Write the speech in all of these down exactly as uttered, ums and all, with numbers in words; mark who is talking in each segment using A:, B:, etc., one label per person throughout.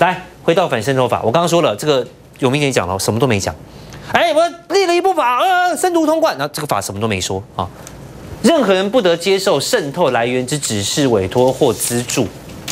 A: 来，回到反渗透法，我刚刚说了，这个有明显讲了，什么都没讲。哎，我立了一部法，呃，申读通贯，然后这个法什么都没说啊。任何人不得接受渗透来源之指示、委托或资助。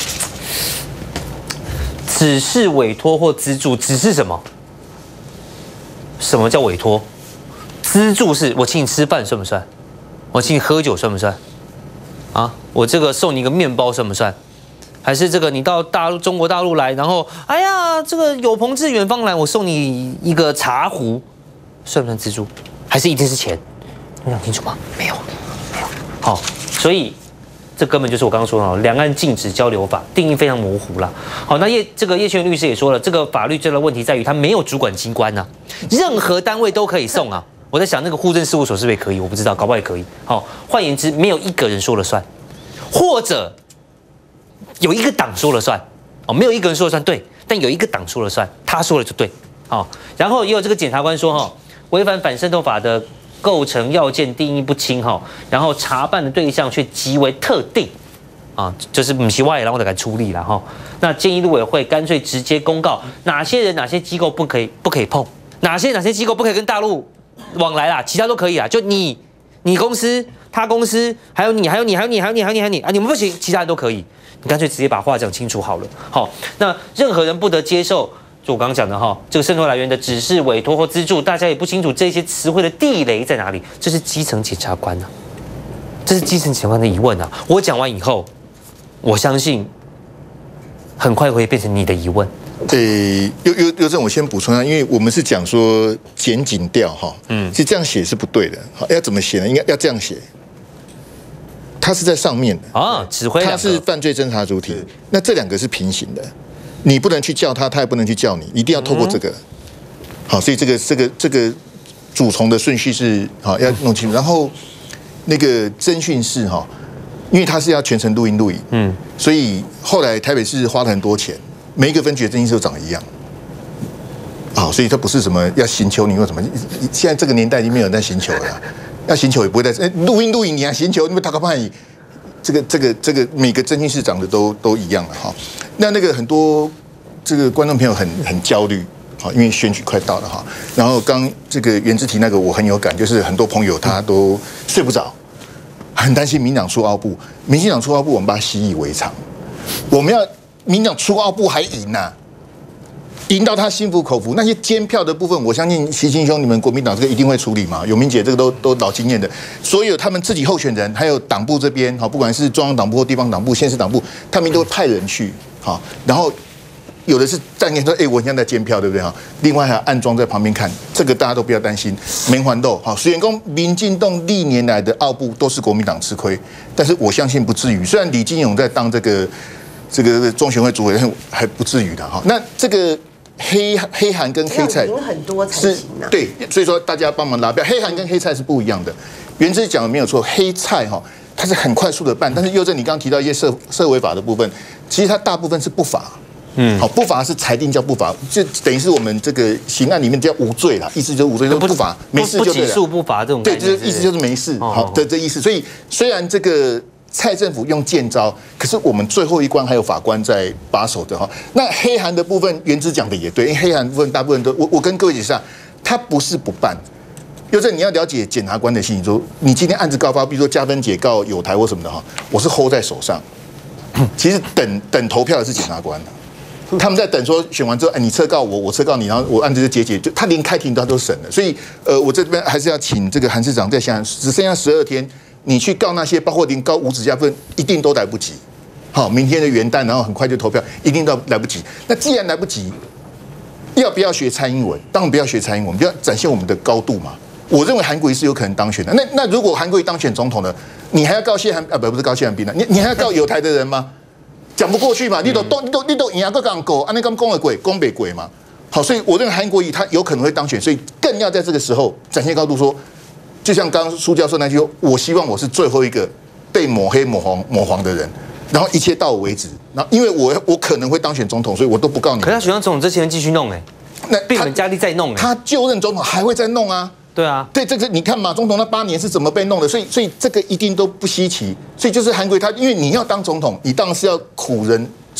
A: 指示、委托或资助，指示什么？什么叫委托？资助是我请你吃饭算不算？我请你喝酒算不算？啊，我这个送你一个面包算不算？还是这个你到大陆中国大陆来，然后哎呀，这个有朋自远方来，我送你一个茶壶，算不算资助？还是一定是钱？你想清楚吗？没有，没有。好，所以这根本就是我刚刚说的《两岸禁止交流法》定义非常模糊了。好，那叶这个叶倩律师也说了，这个法律最大的问题在于它没有主管机关呐、啊，任何单位都可以送啊。我在想那个户政事务所是不是也可以？我不知道，搞不好也可以。好，换言之，没有一个人说了算，或者有一个党说了算。哦，没有一个人说了算，对，但有一个党说了算，他说了就对。好，然后也有这个检察官说哈，违反反渗透法的构成要件定义不清哈，然后查办的对象却极为特定，啊，就是不是外然后才敢出力了哈。那建议陆委会干脆直接公告哪些人哪些机构不可以不可以碰，哪些哪些机构不可以跟大陆往来啦，其他都可以啦。就你你公司他公司还有你还有你还有你还有你还有你还有你啊，你们不行，其他人都可以。你干脆直接把话讲清楚好了。好，那任何人不得接受。就我刚刚讲的哈，这个渗透来源的指示、委托或资助，大家也不清楚这些词汇的地雷在哪里，这是基层检察官啊，这是基层检察官的疑问啊。我讲完以后，我相信很快会变成你的疑问。
B: 呃，优优优正，我先补充一下，因为我们是讲说检警调哈，嗯，其实这样写是不对的。好，要怎么写呢？应该要这样写。它是在上面的
A: 啊，指挥
B: 它是犯罪侦查主体，那这两个是平行的。你不能去叫他，他也不能去叫你，一定要透过这个。好，所以这个这个这个主从的顺序是好要弄清楚。然后那个侦讯室哈，因为他是要全程录音录影，嗯，所以后来台北市花了很多钱，每一个分局的侦讯室都长得一样。好，所以它不是什么要刑求你或什么，现在这个年代已经没有人在刑求了，要刑求也不会在录音录影，你还刑求，你们打个判语。这个这个这个每个侦讯室长得都都一样了哈，那那个很多这个观众朋友很很焦虑，好，因为选举快到了哈。然后刚这个原之题那个我很有感，就是很多朋友他都睡不着，很担心民党出凹部，民进党出凹部我们把它习以为常，我们要民党出凹部还赢呐、啊。赢到他心服口服，那些监票的部分，我相信习近兄你们国民党这个一定会处理嘛。永明姐这个都都老经验的，所有他们自己候选人，还有党部这边，好，不管是中央党部或地方党部、县市党部，他们都会派人去，好，然后有的是站念说，哎，我现在在监票，对不对哈？另外还有暗装在旁边看，这个大家都不要担心，没还斗。好，虽然说民进党历年来的奥部都是国民党吃亏，但是我相信不至于。虽然李金勇在当这个这个中选会主委，还不至于的哈。那这个。黑黑函跟黑菜
C: 很多
B: 是，对，所以说大家帮忙拉票。黑函跟黑菜是不一样的。原之讲的没有错，黑菜哈，它是很快速的办，但是佑正你刚刚提到一些社社违法的部分，其实它大部分是不法。嗯，好，不法是裁定叫不法，就等于是我们这个刑案里面叫无罪啦，意思就是无罪，就不法，没事就对了。
A: 不起诉不罚这种，
B: 对，就是意思就是没事，好的这意思。所以虽然这个。蔡政府用剑招，可是我们最后一关还有法官在把守的哈。那黑函的部分，原之讲的也对，因为黑函部分大部分都，我我跟各位解释啊，他不是不办，又是你要了解检察官的心理，说你今天案子告发，比如说加分解告有台或什么的哈，我是 hold 在手上，其实等等投票的是检察官，他们在等说选完之后，哎，你撤告我，我撤告你，然后我案子就结解，就他连开庭他都审了，所以呃，我这边还是要请这个韩市长再想，只剩下十二天。你去告那些，包括连告无指加分，一定都来不及。好，明天的元旦，然后很快就投票，一定都来不及。那既然来不及，要不要学蔡英文？当然不要学蔡英文，我们要展现我们的高度嘛。我认为韩国瑜是有可能当选的。那那如果韩国瑜当选总统呢？你还要告谢寒啊？不不是告谢寒冰了，你你还要告有台的人吗？讲不过去嘛。你都都你都你都赢个港狗，啊那刚攻了鬼，攻北鬼嘛。好，所以我认为韩国瑜他有可能会当选，所以更要在这个时候展现高度说。就像刚刚苏教授那句，我希望我是最后一个被抹黑、抹黄、抹黄的人，然后一切到我为止。然后因为我我可能会当选总统，所以我都不告你。
A: 可是他选上总统之前继续弄哎、欸，那变本加厉再弄哎、欸，
B: 他就任总统还会再弄啊。
A: 对啊，
B: 对，这个你看马总统那八年是怎么被弄的，所以所以这个一定都不稀奇。所以就是韩国他，因为你要当总统，你当然是要苦人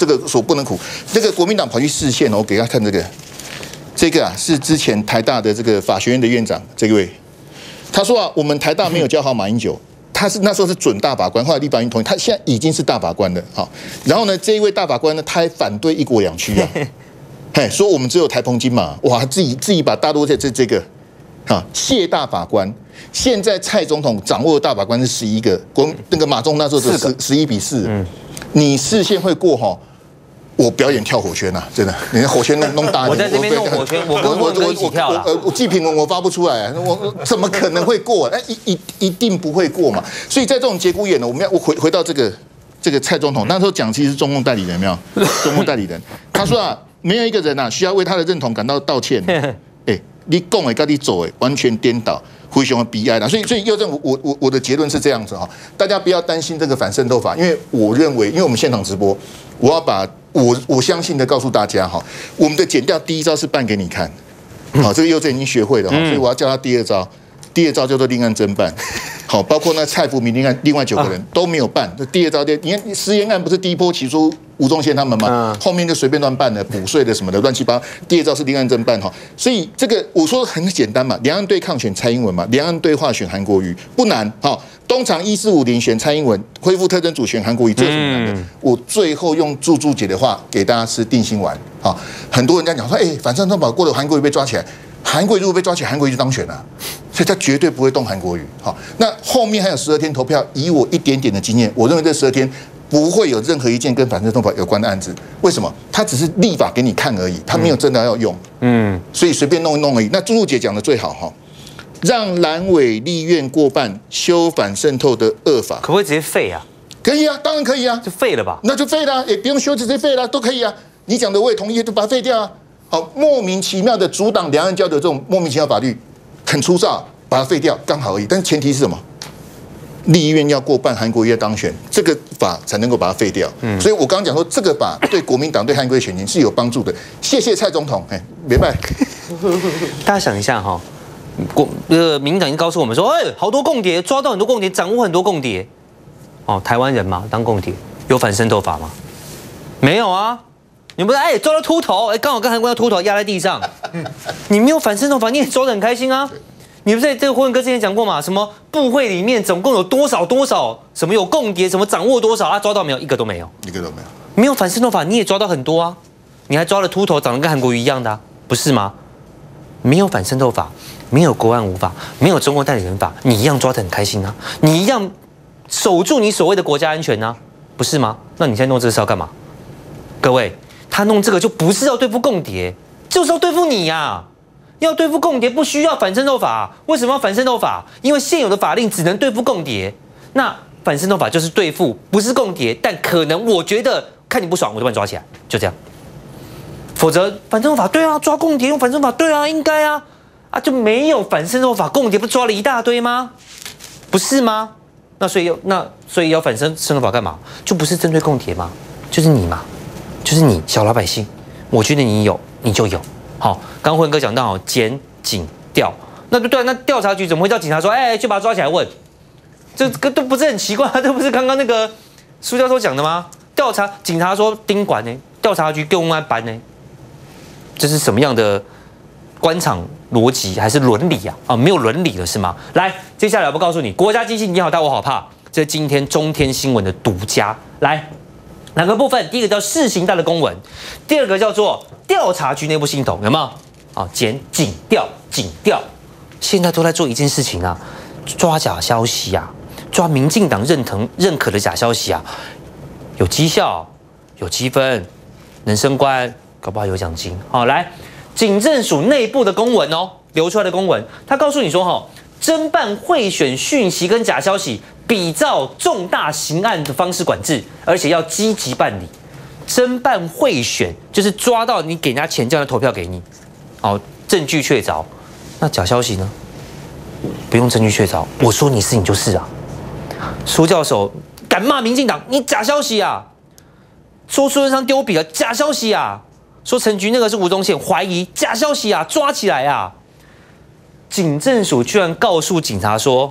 B: 这个所不能苦。这个国民党跑去视线，我给他看这个，这个啊是之前台大的这个法学院的院长，这位，他说啊，我们台大没有教好马英九。他是那时候是准大法官，后来立法院同意，他现在已经是大法官了。好，然后呢，这一位大法官呢，他还反对一国两区啊，嘿，说我们只有台澎金马，哇，自己自己把大陆这这这个，啊，谢大法官。现在蔡总统掌握的大法官是十一个，国那个马总那时候是十十一比四，嗯，你视线会过哈。我表演跳火圈啊，真的，你看火圈弄弄大，
A: 我在这边弄火圈，我跟我哥一起跳了。
B: 呃，我祭品文我发不出来，我怎么可能会过？那一一一定不会过嘛。所以在这种节骨眼呢，我们要我回回到这个这个蔡总统那时候讲，其实是中共代理人，没有中共代理人，他说啊，没有一个人啊需要为他的认同感到道歉。哎，你讲的跟你走的完全颠倒。非常的悲哀啦，所以所以佑正，我我我的结论是这样子哈，大家不要担心这个反渗透法，因为我认为，因为我们现场直播，我要把我我相信的告诉大家哈，我们的检调第一招是办给你看，好，这个佑正已经学会了哈，所以我要教他第二招，第二招叫做另案侦办，好，包括那蔡福明另外另外九个人都没有办，这第二招第，你看实验案不是第一波起诉吴宗宪他们嘛，后面就随便乱办的补税的什么的乱七八糟。第二招是另案侦办哈，所以这个我说很简单嘛，两岸对抗选蔡英文嘛，两岸对话选韩国瑜不难哈。东厂一四五零选蔡英文，恢复特征组选韩国瑜，这有什么难的？嗯、我最后用注注解的话给大家吃定心丸啊！很多人在讲说，哎、欸，反渗透法过了，韩国瑜被抓起来，韩国瑜如果被抓起来，韩国瑜就当选了，所以他绝对不会动韩国瑜。好，那后面还有十二天投票，以我一点点的经验，我认为这十二天。不会有任何一件跟反渗透法有关的案子，为什么？他只是立法给你看而已，他没有真的要用，嗯，所以随便弄一弄而已。那朱露姐讲的最好哈，让蓝委立院过半修反渗透的恶法，
A: 可不可以直接废啊？
B: 可以啊，当然可以啊，
A: 就废了吧？
B: 那就废了，也不用修，直接废了，都可以啊。你讲的我也同意，就把它废掉啊。好，莫名其妙的阻挡两岸交流这种莫名其妙法律，很粗糙，把它废掉刚好而已。但是前提是什么？立院要过半，韩国瑜要当选，这个法才能够把它废掉。嗯，所以我刚刚讲说，这个法对国民党对韩国瑜选情是有帮助的。谢谢蔡总统，哎，明白。
A: 大家想一下哈，国呃，民进党已经告诉我们说，哎，好多共谍，抓到很多共谍，掌握很多共谍。哦，台湾人嘛，当共谍有反渗透法吗？没有啊。你不是哎抓到秃头，哎，刚好跟韩国瑜秃头压在地上，你没有反渗透法，你也抓得很开心啊。你不是这个霍文哥之前讲过嘛？什么部会里面总共有多少多少？什么有共谍？什么掌握多少啊？抓到没有？一个都没有，
B: 一个都没有。
A: 没有反渗透法，你也抓到很多啊！你还抓了秃头，长得跟韩国瑜一样的、啊，不是吗？没有反渗透法，没有国安无法，没有中国代理人法，你一样抓得很开心啊！你一样守住你所谓的国家安全啊，不是吗？那你现在弄这个是要干嘛？各位，他弄这个就不是要对付共谍，就是要对付你呀、啊！要对付共谍不需要反渗透法，为什么要反渗透法？因为现有的法令只能对付共谍。那反渗透法就是对付不是共谍，但可能我觉得看你不爽，我就把你抓起来，就这样。否则反渗透法对啊，抓共谍用反渗透法对啊，应该啊啊就没有反渗透法，共谍不抓了一大堆吗？不是吗？那所以要那所以要反渗渗透法干嘛？就不是针对共谍吗？就是你嘛，就是你小老百姓，我觉得你有你就有。好，刚辉哥讲到检警调，那不对，那调查局怎么会叫警察说，哎，去把他抓起来问？这个都不是很奇怪，这不是刚刚那个苏教授讲的吗？调查警察说盯管呢，调查局公安班呢，这是什么样的官场逻辑还是伦理啊？啊，没有伦理了是吗？来，接下来我不告诉你，国家机器你好大我好怕，这是今天中天新闻的独家。来，两个部分，第一个叫世行大的公文，第二个叫做调查局内部系统，有没有？啊，检警调警调，现在都在做一件事情啊，抓假消息啊，抓民进党认同认可的假消息啊，有绩效，有积分，能升官，搞不好有奖金。好，来，警政署内部的公文哦，流出来的公文，他告诉你说，哈，侦办贿选讯息跟假消息，比照重大刑案的方式管制，而且要积极办理。侦办贿选就是抓到你给人家钱，叫他投票给你，哦，证据确凿。那假消息呢？不用证据确凿，我说你是你就是啊。苏教授敢骂民进党，你假消息啊！说苏贞昌丢笔了，假消息啊！说陈菊那个是吴宗宪，怀疑假消息啊，抓起来啊！警政署居然告诉警察说，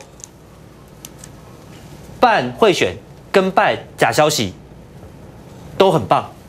A: 办贿选跟办假消息都很棒，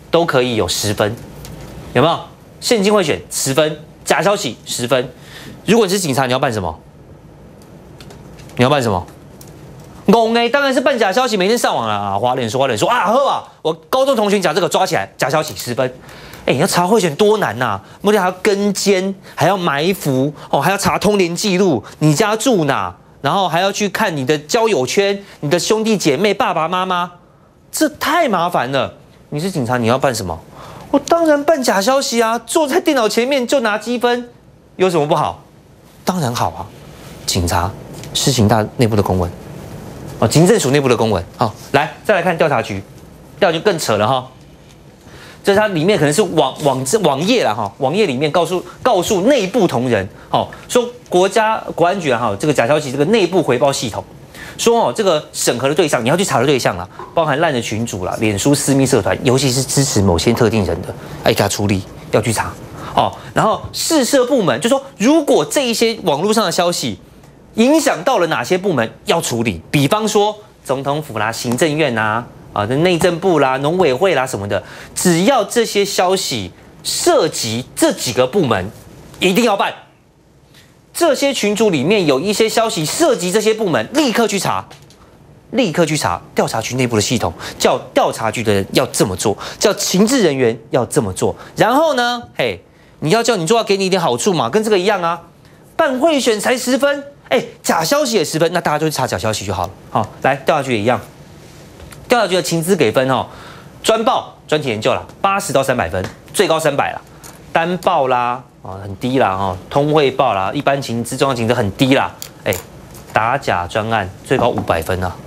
A: 都可以有十分，有没有？现金贿选十分，假消息十分。如果你是警察，你要办什么？你要办什么？懵哎，当然是办假消息，每天上网啊，滑脸说滑脸说啊，呵啊，我高中同学讲这个抓起来，假消息十分。哎，你要查贿选多难呐、啊！目的还要跟监，还要埋伏哦，还要查通联记录，你家住哪？然后还要去看你的交友圈，你的兄弟姐妹、爸爸妈妈，这太麻烦了。你是警察，你要办什么？我当然办假消息啊！坐在电脑前面就拿积分，有什么不好？当然好啊！警察施行大内部的公文，哦，警政署内部的公文。好、哦，来再来看调查局，调查局更扯了哈。这是它里面可能是网网网页啦哈，网页里面告诉告诉内部同仁，哦，说国家国安局啊哈，这个假消息这个内部回报系统，说哦这个审核的对象你要去查的对象啦，包含烂的群组啦、脸书私密社团，尤其是支持某些特定人的，哎给他处理，要去查哦。然后事涉部门就说，如果这一些网络上的消息影响到了哪些部门要处理，比方说总统府啦、行政院呐。啊，的内政部啦、农委会啦什么的，只要这些消息涉及这几个部门，一定要办。这些群组里面有一些消息涉及这些部门，立刻去查，立刻去查。调查局内部的系统叫调查局的人要这么做，叫情治人员要这么做。然后呢，嘿，你要叫你做，要给你一点好处嘛，跟这个一样啊。办贿选才十分，哎，假消息也十分，那大家就去查假消息就好了。好，来调查局也一样。调查局的情资给分哦，专报专题研究啦，八十到三百分，最高三百啦。单报啦，啊很低啦哦，通汇报啦，一般情资、重要情资很低啦。哎，打假专案最高五百分啊。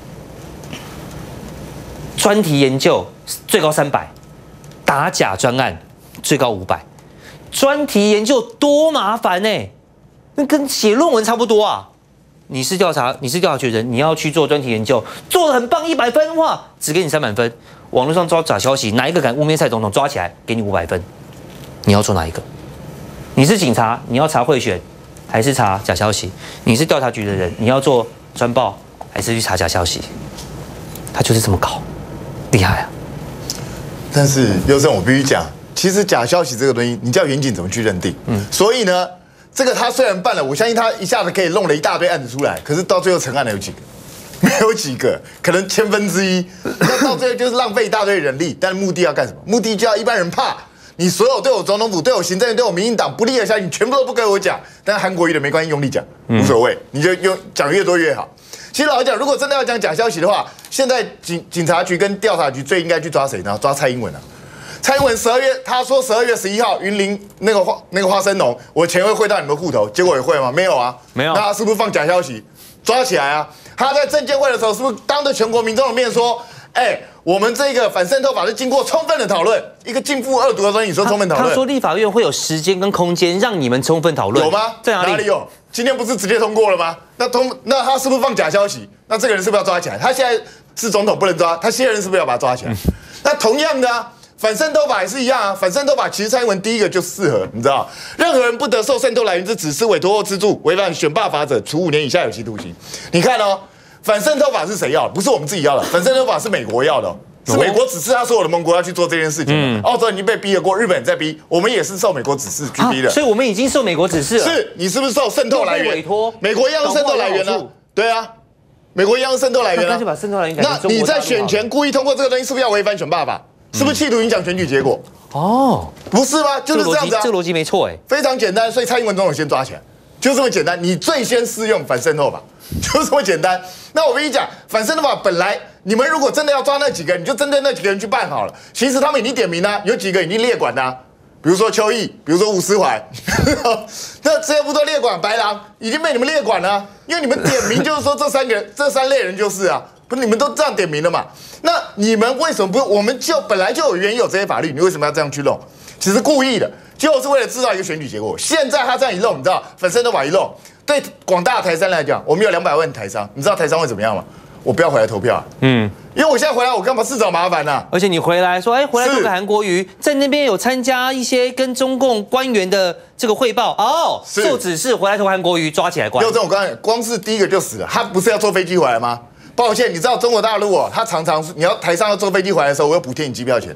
A: 专题研究最高三百，打假专案最高五百。专题研究多麻烦呢、欸，那跟写论文差不多啊。你是调查，你是调查局人，你要去做专题研究，做得很棒，一百分哇，只给你三百分。网络上抓假消息，哪一个敢污蔑蔡总统，抓起来给你五百分。你要做哪一个？你是警察，你要查贿选，还是查假消息？你是调查局的人，你要做专报，还是去查假消息？他就是这么搞，厉害啊！
C: 但是优胜，我必须讲，其实假消息这个东西，你叫远景怎么去认定？嗯，所以呢。这个他虽然办了，我相信他一下子可以弄了一大堆案子出来，可是到最后成案的有几个？没有几个，可能千分之一。那到最后就是浪费一大堆人力，但目的要干什么？目的就要一般人怕你所有对我总统府、对我行政院、对我民进党不利的消息，你全部都不跟我讲。但韩国瑜的没关系，用力讲无所谓，你就用讲越多越好。其实老实讲，如果真的要讲假消息的话，现在警警察局跟调查局最应该去抓谁呢？抓蔡英文啊！蔡英文十二月，他说十二月十一号云林那个花那个花生农，我钱会汇到你们户头，结果也会吗？没有啊，
A: 没有。
C: 那他是不是放假消息？抓起来啊！他在证监会的时候，是不是当着全国民众的面说，哎、欸，我们这个反渗透法是经过充分的讨论，一个禁复恶毒的东西，你说充分讨论？
A: 他说立法院会有时间跟空间让你们充分讨论，
C: 有吗？
A: 在哪里？
C: 哪里有？今天不是直接通过了吗？那通那他是不是放假消息？那这个人是不是要抓起来？他现在是总统不能抓，他现在人是不是要把他抓起来？嗯、那同样的啊。反渗透法也是一样啊，反渗透法其实蔡英文第一个就适合，你知道，任何人不得受渗透来源之指示、委托或资助，违反选罢法者，处五年以下有期徒刑。你看哦，反渗透法是谁要的？不是我们自己要的，反渗透法是美国要的、哦，是美国指示他所有的盟国要去做这件事情。嗯，澳洲已经被逼了过，日本也在逼，我们也是受美国指示去逼的、
A: 啊，所以我们已经受美国指示了。
C: 是你是不是受渗透来源？
A: 委托，
C: 美国一样渗透来源呢？对啊。美国一样渗透来源啊，
A: 那就把渗透来源改成中国。
C: 那你在选前故意通过这个东西，是不是要违反选罢法？是不是企图影响选举结果？
A: 哦，
C: 不是吗？就是这样子啊，
A: 这个逻辑没错哎，
C: 非常简单。所以蔡英文总统先抓起来，就这么简单。你最先适用反渗透法，就这么简单。那我跟你讲，反渗透法本来你们如果真的要抓那几个人，你就针对那几个人去办好了。其实他们已经点名啦，有几个已经列管啦、啊，比如说邱毅，比如说吴思怀，那这些不都列管？白狼已经被你们列管了、啊，因为你们点名就是说这三个人、这三类人就是啊。不是你们都这样点名了嘛？那你们为什么不？我们就本来就有原有这些法律，你为什么要这样去弄？其实故意的，就是为了制造一个选举结果。现在他这样一弄，你知道，反渗透法一弄，对广大台商来讲，我们有两百万台商，你知道台商会怎么样吗？我不要回来投票、啊，嗯，因为我现在回来，我干嘛自找麻烦呢、啊？
A: 而且你回来说，哎、欸，回来做个韩国瑜，在那边有参加一些跟中共官员的这个汇报，哦，受指示回来投韩国瑜，抓起来关。
C: 有这种刚才光是第一个就死了，他不是要坐飞机回来吗？抱歉，你知道中国大陆哦，他常常你要台上要坐飞机回来的时候，我有补贴你机票钱的。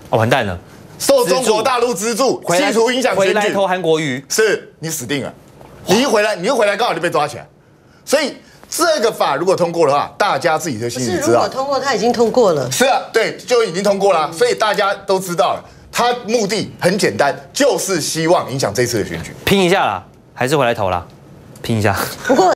A: 哦，完蛋了，
C: 受中国大陆资助，企图影响选举，
A: 回来投韩国瑜，
C: 是你死定了。你一回来，你一回来刚好就被抓起来。所以这个法如果通过的话，大家自己就心里知道。
D: 是，如果通过，它已经通过了。
C: 是啊，对，就已经通过了，所以大家都知道了。他目的很简单，就是希望影响这次的选举。
A: 拼一下啦，还是回来投啦，拼一下。
D: 不过。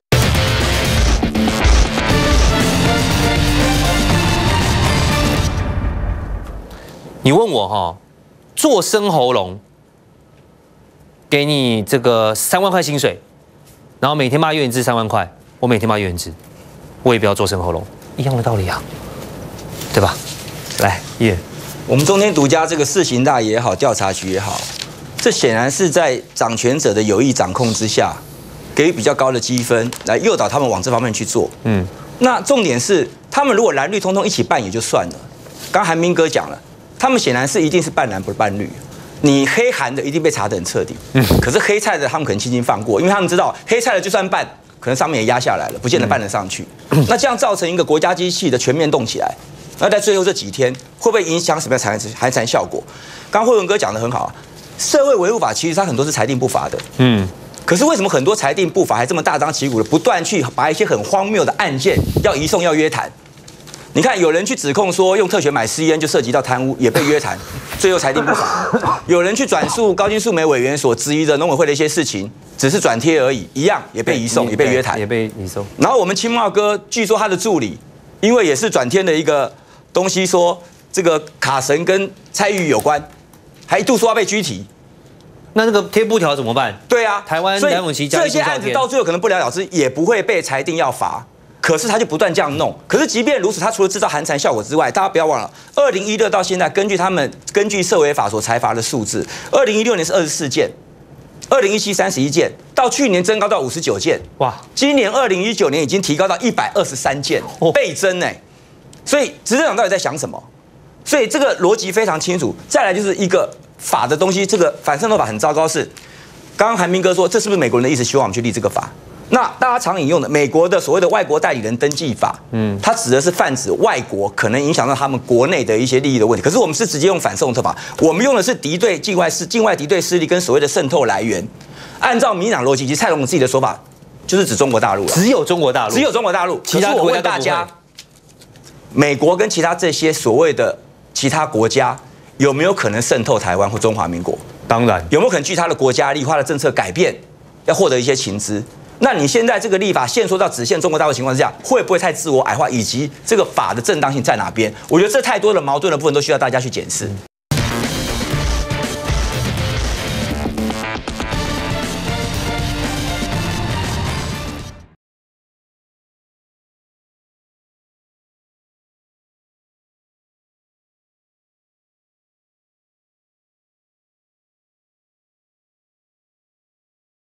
A: 你问我哈，做生喉咙，给你这个三万块薪水，然后每天骂岳元志三万块，我每天骂岳元志，我也不要做生喉咙，一样的道理啊，对吧？来，叶，
E: 我们中天独家这个市刑大也好，调查局也好，这显然是在掌权者的有意掌控之下，给予比较高的积分，来诱导他们往这方面去做。嗯，那重点是，他们如果蓝绿通通一起办也就算了，刚韩明哥讲了。他们显然是一定是半蓝不是半绿，你黑韩的一定被查得很彻底，嗯，可是黑菜的他们可能轻轻放过，因为他们知道黑菜的就算办，可能上面也压下来了，不见得办得上去。嗯、那这样造成一个国家机器的全面动起来，那在最后这几天会不会影响什么样的寒寒效果？刚刚慧文哥讲得很好啊，社会维护法其实它很多是裁定不罚的，嗯，可是为什么很多裁定不罚还这么大张旗鼓的不断去把一些很荒谬的案件要移送要约谈？你看，有人去指控说用特权买私烟就涉及到贪污，也被约谈，最后裁定不罚。有人去转述高金素梅委员所质疑的农委会的一些事情，只是转贴而已，一样也被移送，也被约谈，
A: 也被移送。
E: 然后我们青茂哥，据说他的助理，因为也是转贴的一个东西，说这个卡神跟蔡玉有关，还一度说要被拘提。
A: 那那个贴布条怎么办？
E: 对啊，
A: 台湾梁咏琪
E: 这些案子到最后可能不了了之，也不会被裁定要罚。可是他就不断这样弄。可是即便如此，他除了制造寒蝉效果之外，大家不要忘了，二零一六到现在，根据他们根据社维法所裁罚的数字，二零一六年是二十四件，二零一七三十一件，到去年增高到五十九件，哇！今年二零一九年已经提高到一百二十三件，倍增哎。所以执政党到底在想什么？所以这个逻辑非常清楚。再来就是一个法的东西，这个反渗透法很糟糕是，刚刚韩明哥说，这是不是美国人的意思，希望我们去立这个法？那大家常引用的美国的所谓的外国代理人登记法，嗯，它指的是泛指外国可能影响到他们国内的一些利益的问题。可是我们是直接用反渗透法，我们用的是敌对境外势、境外敌对势力跟所谓的渗透来源。按照民进党逻辑及蔡总统自己的说法，就是指中国大陆了，
A: 只有中国大陆，
E: 只有中国大陆。
A: 其他
E: 我问大家，美国跟其他这些所谓的其他国家有没有可能渗透台湾或中华民国？
A: 当然，
E: 有没有可能据他的国家利益、他的政策改变，要获得一些情资？那你现在这个立法限缩到只限中国大陆情况之下，会不会太自我矮化？以及这个法的正当性在哪边？我觉得这太多的矛盾的部分都需要大家去检视。